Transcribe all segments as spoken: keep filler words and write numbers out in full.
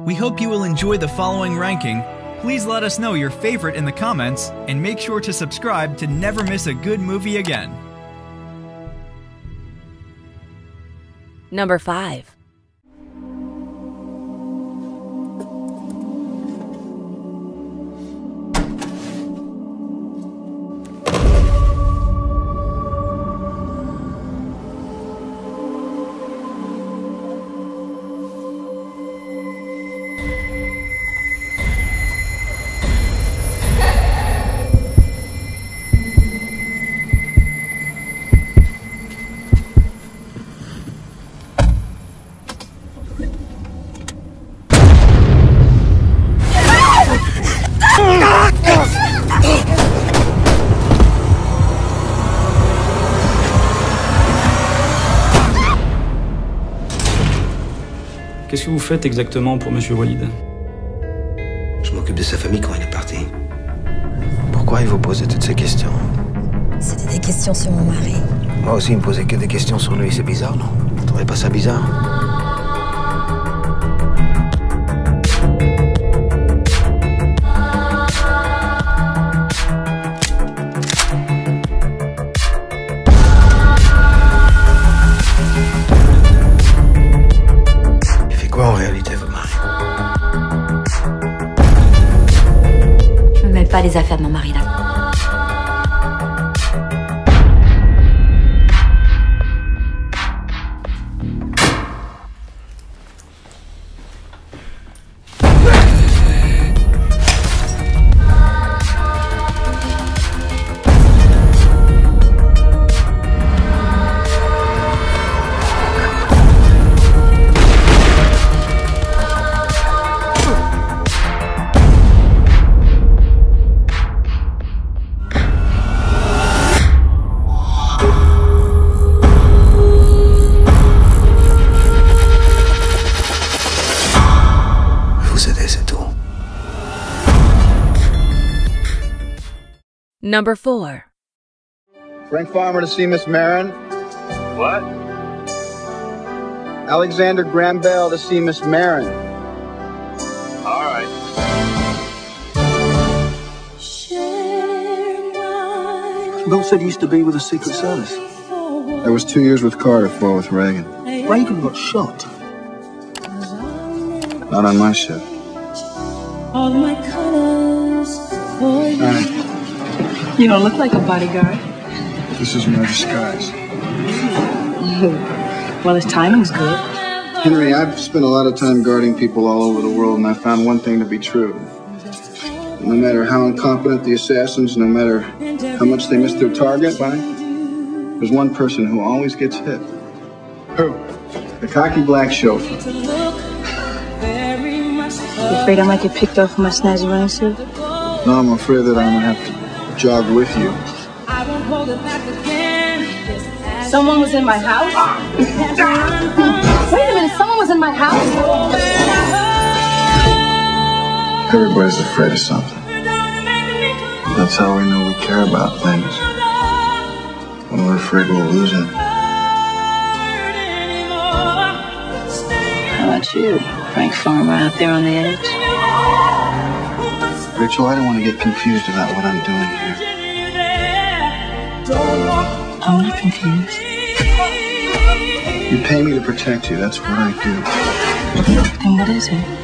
We hope you will enjoy the following ranking. Please let us know your favorite in the comments, and make sure to subscribe to never miss a good movie again. Number five. Qu'est-ce que vous faites exactement pour Monsieur Walid? Je m'occupe de sa famille quand il est parti. Pourquoi il vous posait toutes ces questions? C'était des questions sur mon mari. Moi aussi, il me posait que des questions sur lui. C'est bizarre, non? Vous trouvez pas ça bizarre? Quoi en réalité, votre mari? Je ne mêle pas les affaires de mon mari là. Number four. Frank Farmer to see Miss Marin. What? Alexander Graham Bell to see Miss Marin. All right. Bill said he used to be with the Secret Service. There was two years with Carter, four with Reagan. Reagan got shot. Not on my ship. All my colors for you. Right. You don't look like a bodyguard. This is my disguise. Well, his timing's good. Henry, I've spent a lot of time guarding people all over the world, and I found one thing to be true. No matter how incompetent the assassins, no matter how much they miss their target by, there's one person who always gets hit. Who? The cocky black chauffeur. You afraid I might get picked up for my snazzy running suit? No, I'm afraid that I'm gonna have to jog with you. Someone was in my house? Wait a minute, someone was in my house? Everybody's afraid of something. That's how we know we care about things. When we're afraid we'll lose it. How about you, Frank Farmer, out there on the edge? Rachel, I don't want to get confused about what I'm doing here. I'm not confused. You pay me to protect you. That's what I do. Then what is it?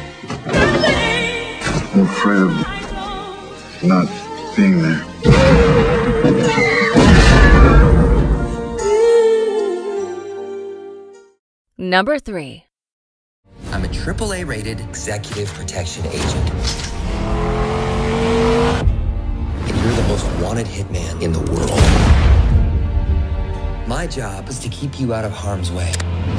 I'm afraid of not being there. Number three. I'm a triple A rated executive protection agent. And you're the most wanted hitman in the world. My job is to keep you out of harm's way.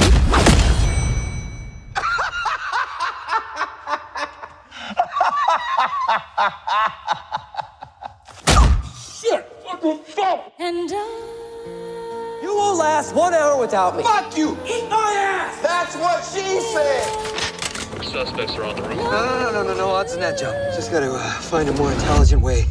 Shit! What the fuck? And I... You won't last one hour without me. Fuck you! Eat my ass! That's what she said! Suspects are on the roof. No, no, no, no, no, no odds in that jump. Just gotta uh, find a more intelligent way.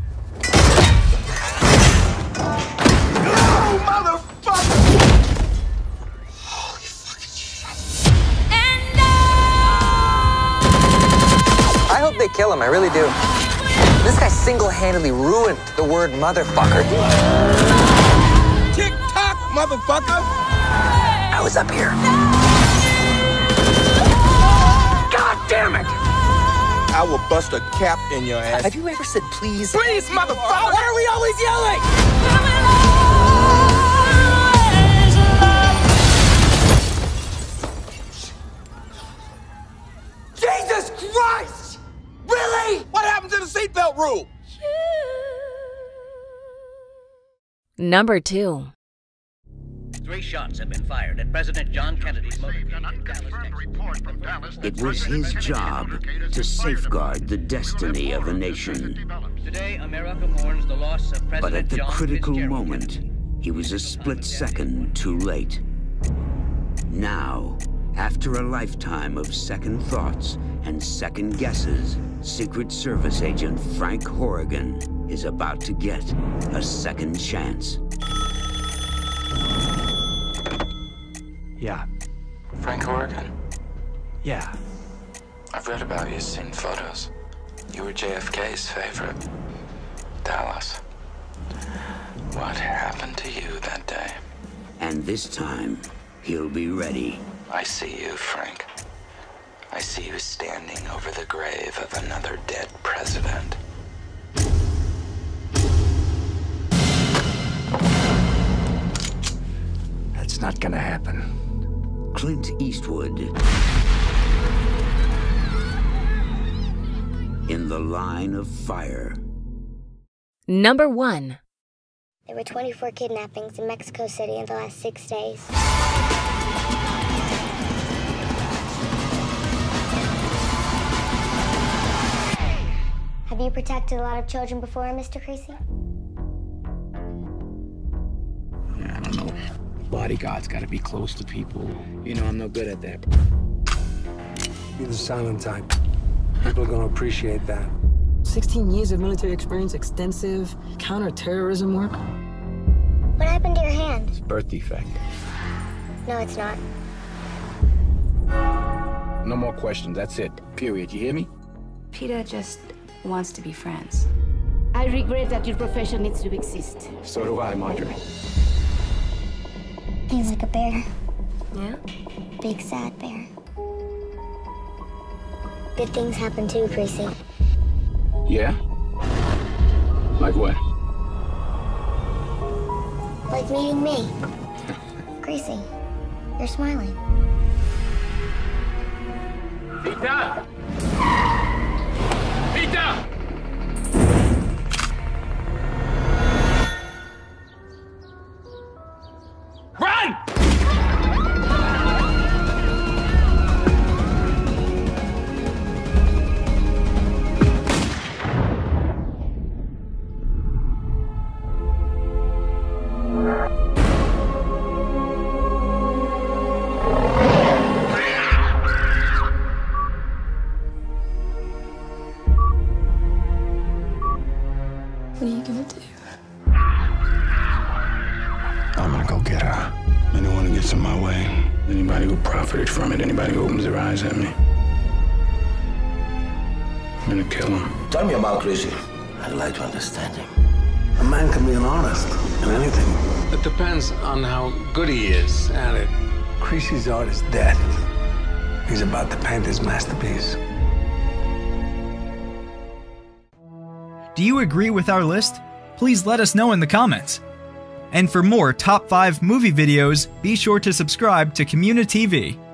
No, motherfucker! Holy fucking shit. And I... they kill him, I really do. This guy single-handedly ruined the word motherfucker. Tick-tock, motherfucker! I was up here. God damn it! I will bust a cap in your ass. Have you ever said please? Please, motherfucker! Why are we always yelling? Jesus Christ! Really? What happened to the seatbelt rule? Number two. Three shots have been fired at President John Kennedy's motorcade in Dallas, Texas. It was his job to safeguard the destiny of a nation. Today, America mourns the loss of President But at the John critical Fitzgerald. moment, he was a split second too late. Now, after a lifetime of second thoughts and second guesses, Secret Service agent Frank Horrigan is about to get a second chance. Yeah. Frank Horrigan? Yeah. I've read about you, seen photos. You were J F K's favorite. Dallas. What happened to you that day? And this time, he'll be ready. I see you, Frank. I see you standing over the grave of another dead president. That's not gonna happen. Clint Eastwood. In the line of fire. Number one. There were twenty-four kidnappings in Mexico City in the last six days. Have you protected a lot of children before, Mister Creasy? I don't know. Bodyguards gotta be close to people. You know, I'm no good at that. Be the silent type. People are gonna appreciate that. sixteen years of military experience, extensive counter-terrorism work. What happened to your hand? It's birth defect. No, it's not. No more questions. That's it. Period. You hear me? Peter just wants to be friends. I regret that your profession needs to exist. So do I, Marjorie. He's like a bear. Yeah? Big, sad bear. Good things happen too, Creasy. Yeah? Like what? Like meeting me. Creasy, you're smiling. Peter! Peter! Run! What are you gonna do? I'm gonna go get her. Anyone who gets in my way, anybody who profited from it, anybody who opens their eyes at me, I'm gonna kill him. Tell me about Creasy. I'd like to understand him. A man can be an artist in anything. It depends on how good he is at it. Creasy's art is death. He's about to paint his masterpiece. Do you agree with our list? Please let us know in the comments. And for more top five movie videos, be sure to subscribe to communiTV.